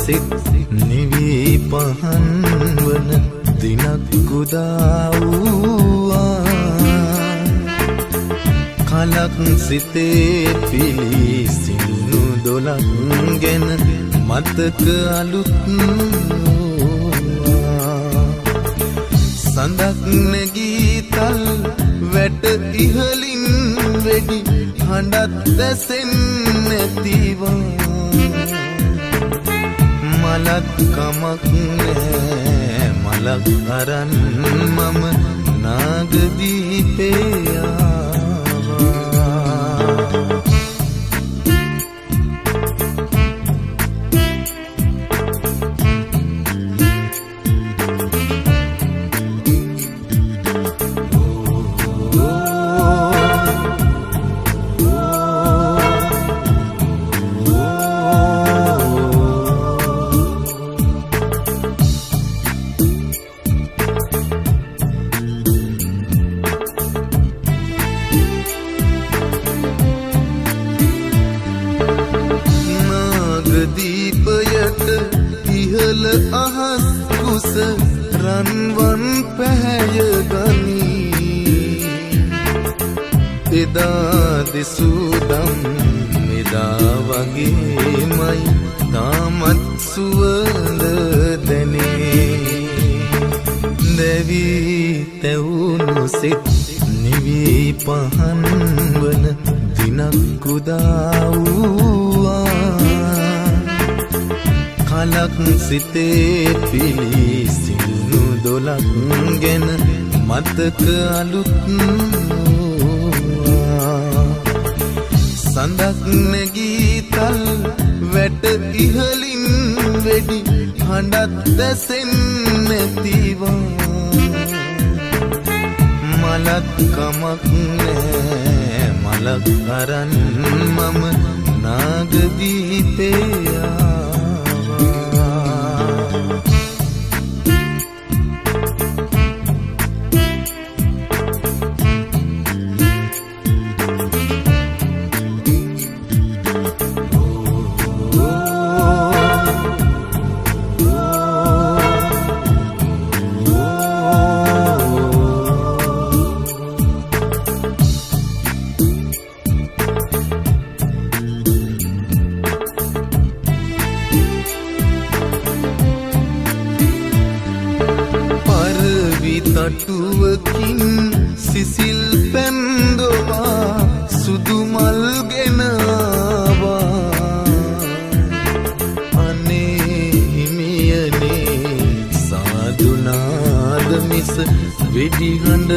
සිත් නිවි පහන් වන දිනක් උදා වූවා කලක් සිතේ පිලිසිනු දොලක් ගැන මතක අලුත් සඳක් නැගී තල් වැට ඉහලින් වෙඩි හඬත් දැසෙන්නේ නැතිවා මලක් කමක් නෑ මලක් අරන් මම නාගදීපේ දීපයට ඉහළ අහස් කුස රන්වන් පැහැය ගනී එදා දෙසූදම් මෙදා වගේමයි තාමත් සුවඳ දැනේ දැවී තැවුණු සිත් නිවි පහන් වන දිනක් උදා වූවා කලක් සිතේ පිලිසිනු දොලක් ගැන මතක අලුත් සඳක් නැගී තල් වැට ඉහලින් වෙඩි හඬත් දැසෙන්නේ නැතිවා මලක් කමක් නෑ මලක් අරන් මම නාගදීපේ තටුවකින් සිසිල් පැන්දවා සුදු මල් ගෙනවා අනේ හිමියනේ සාදුනාද මිස වෙඩි හඬ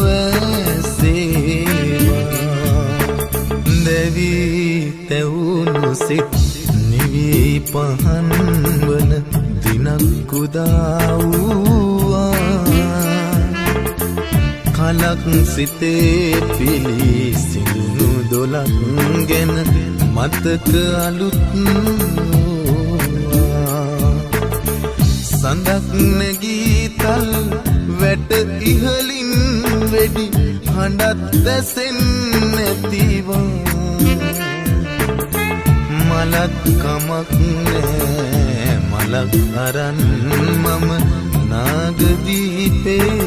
නොඇසේවා දැවී තැවුණු සිත් නිවි පහන් වන දිනක් උදා වූවා කලක් සිතේ පිලිසිනු දොලක් ගැන මතක අලුත් සඳක් නැගී තල් වැට ඉහලින් වෙඩි හඬත් දැසෙන්නේ නැතිවා මලක් කමක් නෑ මලක් අරන් මම නාගදීපේ